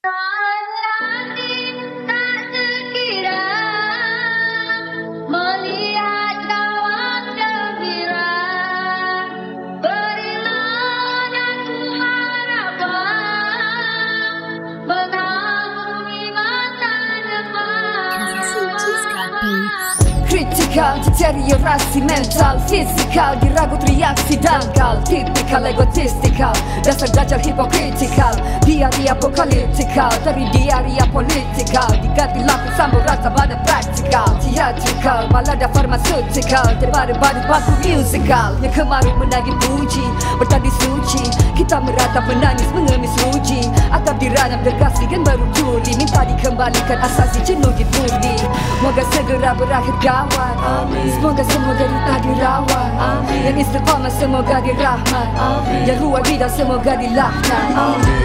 Lagi tak terkira melihat kawan gembira, berilah aku harapan mengarungi masa depan. Kritikal, deteriorasi mental, fisikal, diragut reaksi dangkal, tipikal, egotistikal, dasar dajjal hipokritikal, diari apokaliptikal, dari diari apolitikal, diganti lapis sambung rasa pada praktikal, theatrical, malada farmaseutikal, daripada badut batu musical, yang kemarin menagih puji, bertanding suci, kita meratap menangis mengemis ruji, atap diranap dergasi kan baru juli, minta dikembalikan asasi jenuh dipuli, moga segera berakhir gawat. Amin. Semoga semua derita dirawat. Amin. Yang istiqamah semoga dirahmat. Amin. Yang ruang bidah semoga dilaknat. Amin.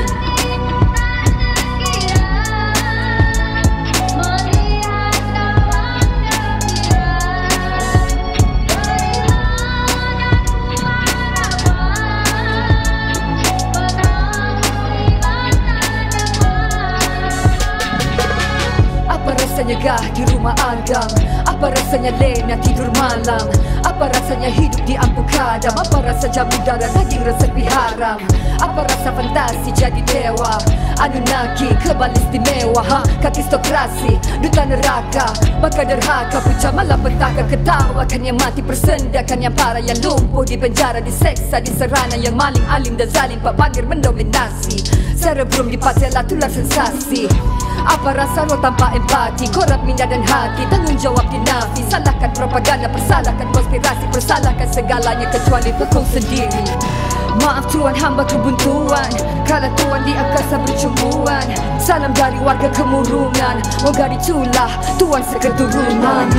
Gah di rumah Adam, apa rasanya lena tidur malam, apa rasanya hidup di ampuk kadam, apa rasa jamu darah daging resepi haram, apa rasa fantasi jadi dewa, Anunnaki kebal istimewa, kakistokrasi duta neraka, bakal derhaka puja malam petaka, ketawakan yang mati persendakan yang parah, yang lumpuh di penjara diseksa di serana, yang maling alim dan zalim pak bangir mendominasi, cerebrum dipasela tular sensasi. Apa rasa lo tanpa empati, korap minda dan hati, tanggung jawab dinafi, salahkan propaganda, persalahkan konspirasi, persalahkan segalanya kecuali pekong sendiri. Maaf Tuhan hamba kebuntuan, kala Tuhan di angkasa bercumbuan, salam dari warga kemurungan, moga diculah Tuhan seketurunan.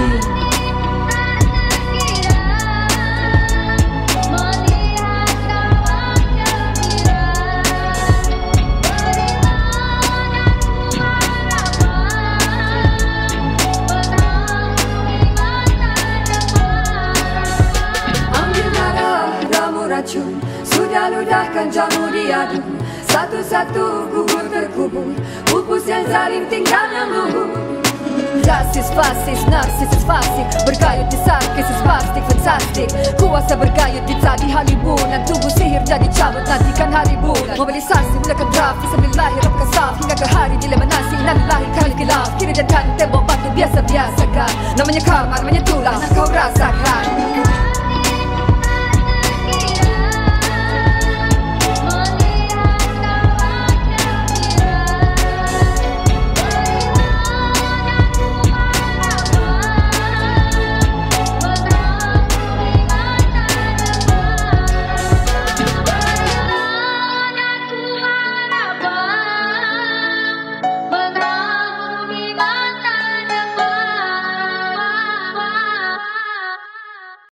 Sudah ludahkan jamu diadu, satu-satu gugur terkubur, pupus yang zalim tinggal yang luhur. Rasis, fasis, narsisis, fasik, bergayut di sarkis, spastik, fantastik, kuasa bergayut di tali halibunan, tubuh sihir jadi cabut nantikan hari bulan. Mobilisasi mulakan draft, sambil lahir rap kasaf, hingga ke hari dilema nasi, nanti lahir kali kilaf, kiri dan kanan tembok batu biasa-biasa kan, namanya karma, namanya tulah, kau rasakan.